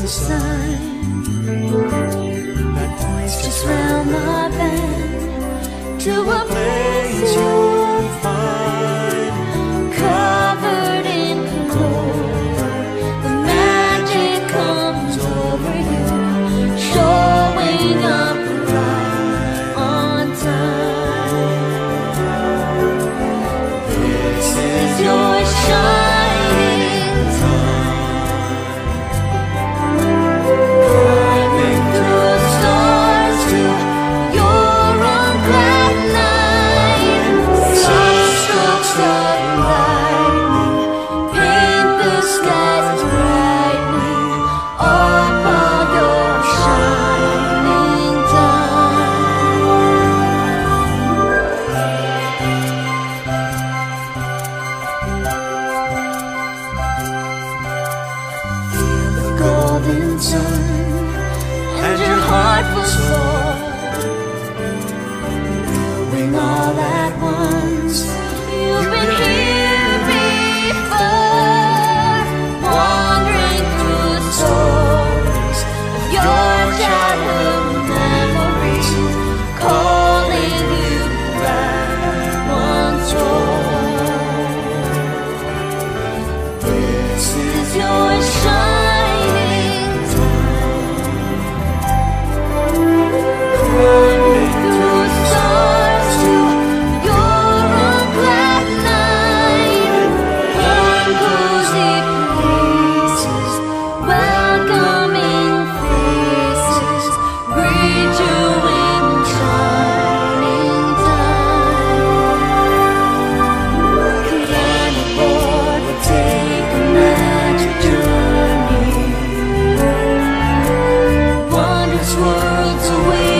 the sun that points just round the bend to a place you'll find covered in clover. The magic comes over you, showing up right on time. This is your shining time, climbing through stars to your own glad night. Sunstrokes of lightning paint the skies brightly upon your shining Feel the golden sun and your heart will soar, knowing all at once you've been here before, wandering through the stories of your childhood memories, calling you back once more. This is your shining time, climbing through stars to your own glad night. In cozy places, welcoming faces greet you in shining time. Climb aboard, we'll take a magic journey. Wondrous worlds await